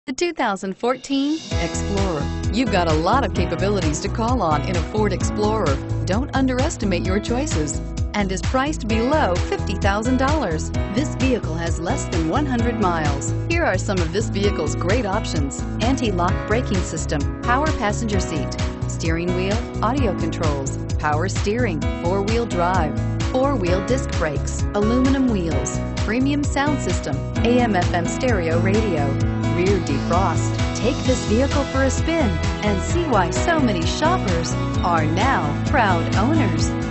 The 2014 Explorer. You've got a lot of capabilities to call on in a Ford Explorer. Don't underestimate your choices, and is priced below $50,000. This vehicle has less than 100 miles. Here are some of this vehicle's great options: anti-lock braking system, power passenger seat, steering wheel audio controls, power steering, four-wheel drive, four-wheel disc brakes, aluminum wheels, premium sound system, AM/FM stereo radio, rear defrost. Take this vehicle for a spin and see why so many shoppers are now proud owners.